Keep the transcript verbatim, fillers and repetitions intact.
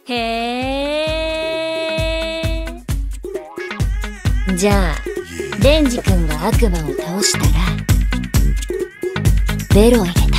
へえ。じゃあデンジ君が悪魔を倒したらベロ入れて。